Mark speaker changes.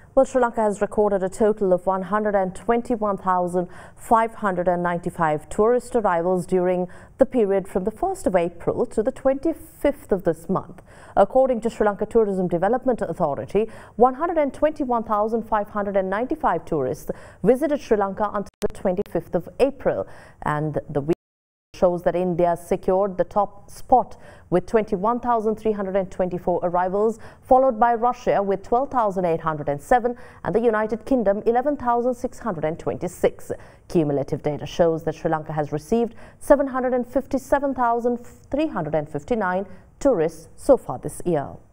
Speaker 1: Well, Sri Lanka has recorded a total of 121,595 tourist arrivals during the period from the 1st of April to the 25th of this month. According to Sri Lanka Tourism Development Authority, 121,595 tourists visited Sri Lanka until the 25th of April, and the week shows that India secured the top spot with 21,324 arrivals, followed by Russia with 12,807 and the United Kingdom 11,626. Cumulative data shows that Sri Lanka has received 757,359 tourists so far this year.